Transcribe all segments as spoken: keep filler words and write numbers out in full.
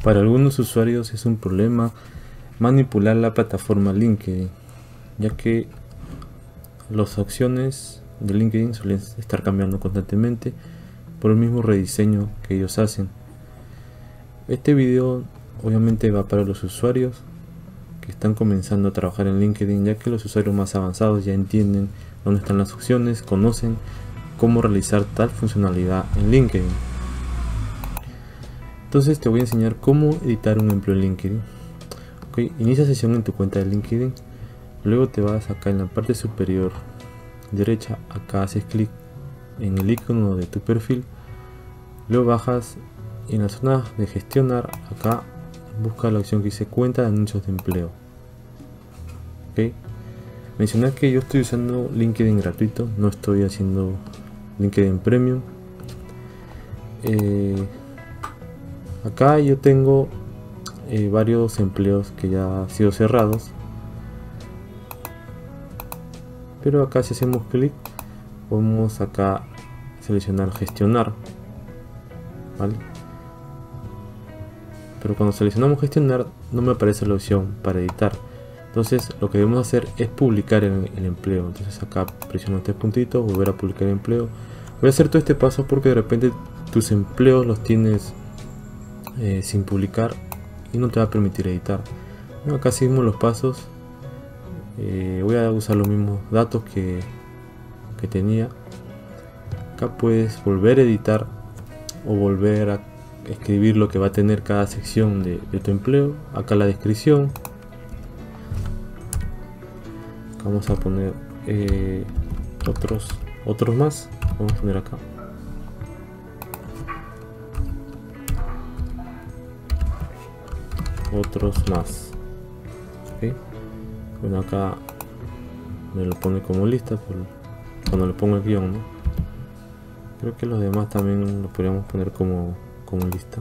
Para algunos usuarios es un problema manipular la plataforma LinkedIn, ya que las opciones de LinkedIn suelen estar cambiando constantemente por el mismo rediseño que ellos hacen. Este video obviamente va para los usuarios que están comenzando a trabajar en LinkedIn, ya que los usuarios más avanzados ya entienden dónde están las opciones, conocen cómo realizar tal funcionalidad en LinkedIn. Entonces te voy a enseñar cómo editar un empleo en LinkedIn. Okay, inicia sesión en tu cuenta de LinkedIn, luego te vas acá en la parte superior derecha, acá haces clic en el icono de tu perfil, luego bajas en la zona de gestionar, acá busca la opción que dice cuenta de anuncios de empleo. Okay. Mencionar que yo estoy usando LinkedIn gratuito, no estoy haciendo LinkedIn Premium. Eh, acá yo tengo eh, varios empleos que ya han sido cerrados, pero acá si hacemos clic podemos acá seleccionar gestionar, ¿vale? Pero cuando seleccionamos gestionar no me aparece la opción para editar. Entonces lo que debemos hacer es publicar el, el empleo. Entonces acá presiono este puntito, volver a publicar el empleo. Voy a hacer todo este paso porque de repente tus empleos los tienes eh, sin publicar y no te va a permitir editar. Bueno, acá seguimos los pasos. Eh, voy a usar los mismos datos que, que tenía. Acá puedes volver a editar o volver a escribir lo que va a tener cada sección de, de tu empleo. Acá la descripción. Vamos a poner eh, otros otros más. Vamos a poner acá otros más. ¿Okay? Bueno, acá me lo pone como lista por cuando le pongo el guión, ¿no? Creo que los demás también lo podríamos poner como, como lista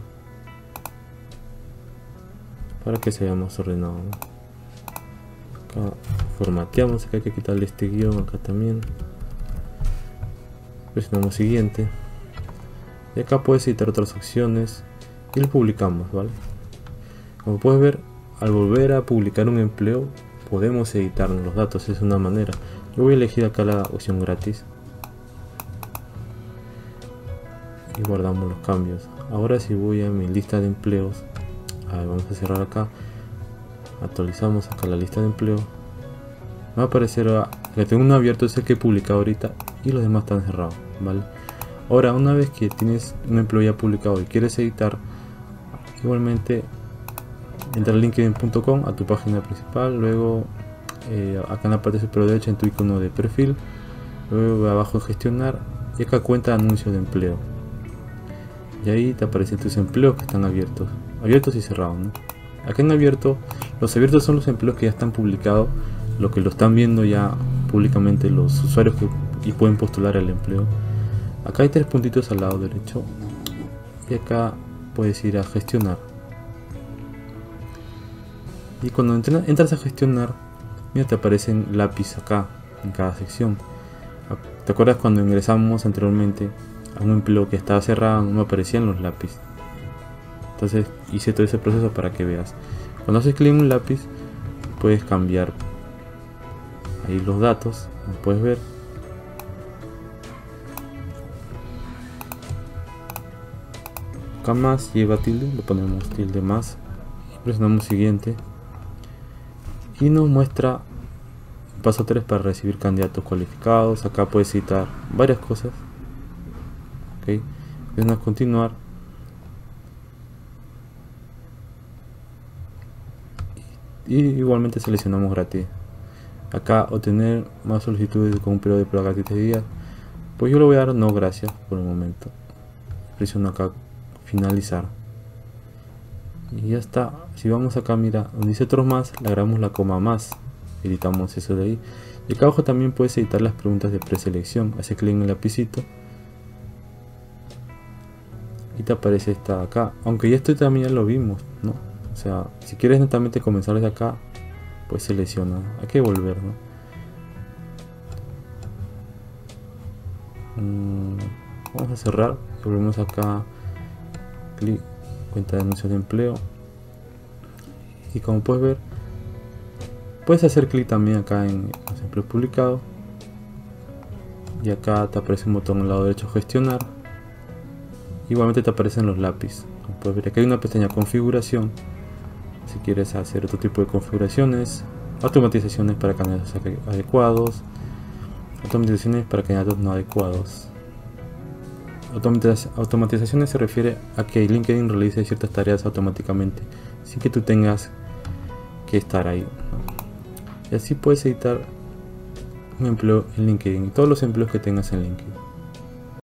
para que se vea más ordenado, ¿no? Acá formateamos, acá hay que quitarle este guión, acá también presionamos siguiente y acá puedes editar otras opciones y lo publicamos, ¿vale? Como puedes ver, al volver a publicar un empleo podemos editar los datos, es una manera. Yo voy a elegir acá la opción gratis y guardamos los cambios. Ahora si voy a mi lista de empleos, a ver, vamos a cerrar acá, actualizamos acá la lista de empleo, me va a aparecer que tengo uno abierto, es el que he publicado ahorita y los demás están cerrados, ¿vale? Ahora una vez que tienes un empleo ya publicado y quieres editar, igualmente entra a linkedin punto com, a tu página principal, luego eh, acá en la parte superior derecha en tu icono de perfil, luego abajo gestionar y acá cuenta anuncios de empleo y ahí te aparecen tus empleos que están abiertos abiertos y cerrados, ¿no? Acá en abierto, los abiertos son los empleos que ya están publicados, lo que lo están viendo ya públicamente los usuarios que y pueden postular al empleo. Acá hay tres puntitos al lado derecho y acá puedes ir a gestionar. Y cuando entras a gestionar, mira, te aparecen lápiz acá en cada sección. ¿Te acuerdas cuando ingresamos anteriormente a un empleo que estaba cerrado, no me aparecían los lápiz? Entonces hice todo ese proceso para que veas. Cuando haces clic en un lápiz, puedes cambiar ahí los datos, como puedes ver. Acá más lleva tilde, le ponemos tilde más, presionamos siguiente y nos muestra paso tres para recibir candidatos cualificados. Acá puedes citar varias cosas. Ok, presionas continuar y igualmente seleccionamos gratis. Acá obtener más solicitudes con un periodo de prueba gratis de días, pues yo le voy a dar no gracias por el momento. Presiono acá finalizar y ya está. Si vamos acá, mira, donde dice otros más, le agregamos la coma más, editamos eso de ahí. Y acá abajo también puedes editar las preguntas de preselección. Hace clic en el lapicito y te aparece esta acá, aunque ya esto también ya lo vimos, ¿no? O sea, si quieres netamente comenzar desde acá, pues selecciona, hay que volver, ¿no? Mm, vamos a cerrar y volvemos acá, clic, cuenta de anuncios de empleo, y como puedes ver, puedes hacer clic también acá en los empleos publicados y acá te aparece un botón al lado derecho gestionar. Igualmente te aparecen los lápices. Como puedes ver, aquí hay una pestaña configuración si quieres hacer otro tipo de configuraciones, automatizaciones para candidatos adecuados, automatizaciones para candidatos no adecuados. Automatizaciones se refiere a que LinkedIn realice ciertas tareas automáticamente sin que tú tengas que estar ahí, ¿no? Y así puedes editar un empleo en LinkedIn, todos los empleos que tengas en LinkedIn.